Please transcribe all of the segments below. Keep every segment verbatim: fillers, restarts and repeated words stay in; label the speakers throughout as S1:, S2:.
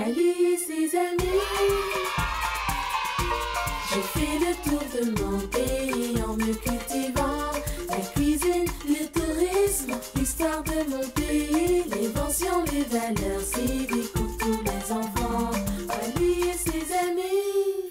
S1: Wally et ses amis. Je fais le tour de mon pays en me cultivant. La cuisine, le tourisme, l'histoire de mon pays, l'invention, les valeurs civiques pour tous les enfants. Wally et ses amis.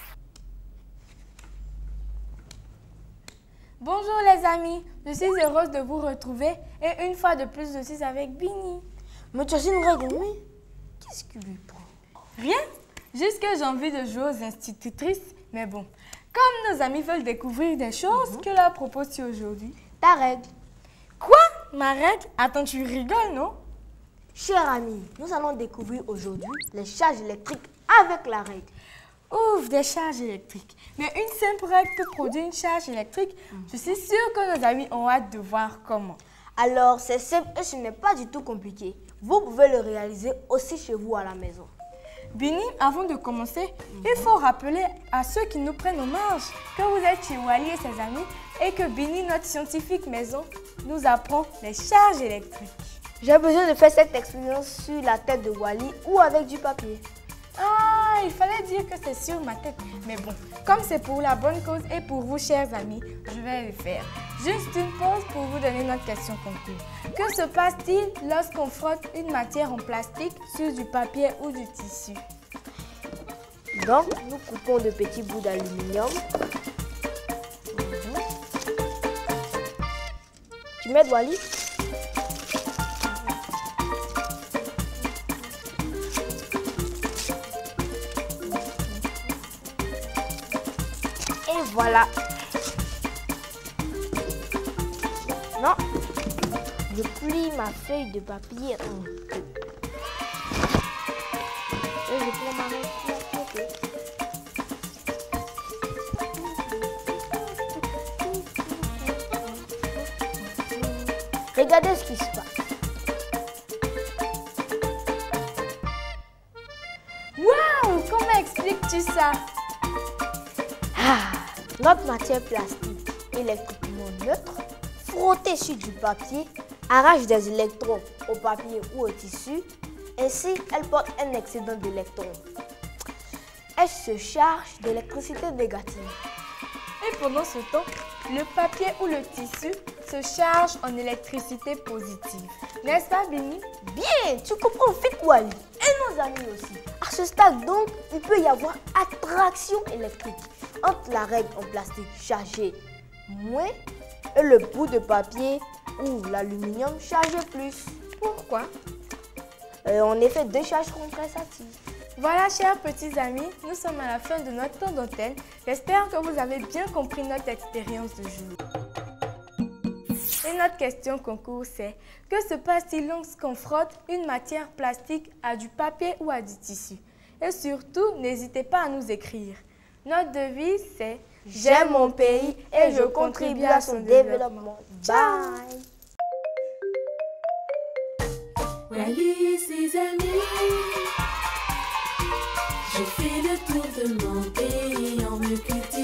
S2: Bonjour les amis, je suis heureuse de vous retrouver et une fois de plus je suis avec Bini.
S3: Mais tu as une règle, mais qu'est-ce qui lui prend?
S2: Rien, juste que j'ai envie de jouer aux institutrices, mais bon, comme nos amis veulent découvrir des choses, mm-hmm. que leur proposes-tu aujourd'hui?
S3: Ta règle.
S2: Quoi? Ma règle? Attends, tu rigoles, non?
S3: Chers amis, nous allons découvrir aujourd'hui les charges électriques avec la règle.
S2: Ouf, des charges électriques. Mais une simple règle peut produire une charge électrique. Mm. Je suis sûre que nos amis ont hâte de voir comment.
S3: Alors, c'est simple et ce n'est pas du tout compliqué. Vous pouvez le réaliser aussi chez vous à la maison.
S2: Bini, avant de commencer, mm-hmm. il faut rappeler à ceux qui nous prennent en marge que vous êtes chez Wally et ses amis et que Bini, notre scientifique maison, nous apprend les charges électriques.
S3: J'ai besoin de faire cette expérience sur la tête de Wally ou avec du papier.
S2: Ah, il fallait dire que c'est sur ma tête. Mais bon, comme c'est pour la bonne cause et pour vous, chers amis, je vais le faire. Juste une pause pour vous donner notre question concours. Que se passe-t-il lorsqu'on frotte une matière en plastique sur du papier ou du tissu?
S3: Donc, nous coupons de petits bouts d'aluminium. Mmh. Tu mets Wally? Et voilà. Non, je plie ma feuille de papier en deux. Et je prends ma règle. Regardez ce qui se passe.
S2: Waouh, comment expliques-tu ça?
S3: Ah, notre matière plastique électriquement neutre, frottée sur du papier, arrache des électrons au papier ou au tissu. Ainsi, elle porte un excédent d'électrons. Elle se charge d'électricité négative.
S2: Et pendant ce temps, le papier ou le tissu se charge en électricité positive. N'est-ce pas, Bini?
S3: Bien, tu comprends vite, Wally. Et nos amis aussi. À ce stade, donc, il peut y avoir attraction électrique entre la règle en plastique chargée moins et le bout de papier ou l'aluminium chargé plus.
S2: Pourquoi?
S3: euh, En effet, deux charges compressatives.
S2: Voilà, chers petits amis, nous sommes à la fin de notre temps d'antenne. J'espère que vous avez bien compris notre expérience de jour. Et notre question concours, c'est: que se passe-t-il lorsqu'on frotte une matière plastique à du papier ou à du tissu? Et surtout, n'hésitez pas à nous écrire. Notre devise, c'est:
S3: j'aime mon pays et je contribue à son développement. Bye!
S1: Wally et ses amis. Je fais le tour de mon pays en me cultivant.